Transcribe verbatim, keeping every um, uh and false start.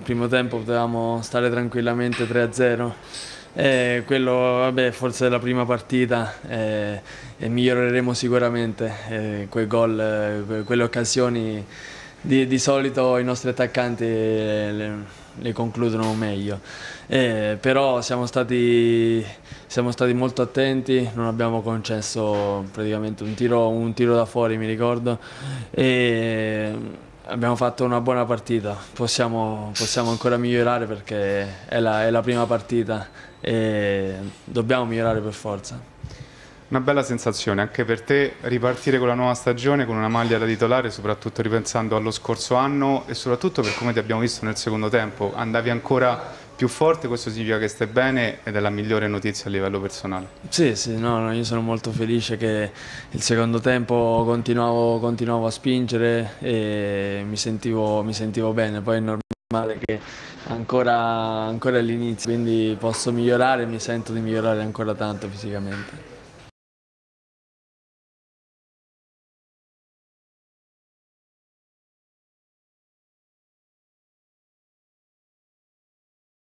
primo tempo potevamo stare tranquillamente tre a zero. Eh, quello vabbè, forse è la prima partita eh, e miglioreremo sicuramente. Eh, quei gol, eh, quelle occasioni di, di solito i nostri attaccanti le, le concludono meglio. Eh, però siamo stati, siamo stati molto attenti, non abbiamo concesso praticamente un tiro, un tiro da fuori, mi ricordo. E abbiamo fatto una buona partita, possiamo, possiamo ancora migliorare perché è la, è la prima partita e dobbiamo migliorare per forza. Una bella sensazione anche per te ripartire con la nuova stagione con una maglia da titolare, soprattutto ripensando allo scorso anno e soprattutto per come ti abbiamo visto nel secondo tempo. Andavi ancora più forte, questo significa che stai bene ed è la migliore notizia a livello personale. Sì, sì, no, no, io sono molto felice che il secondo tempo continuavo, continuavo a spingere e mi sentivo, mi sentivo bene, poi è normale che ancora, ancora è all'inizio, quindi posso migliorare e mi sento di migliorare ancora tanto fisicamente.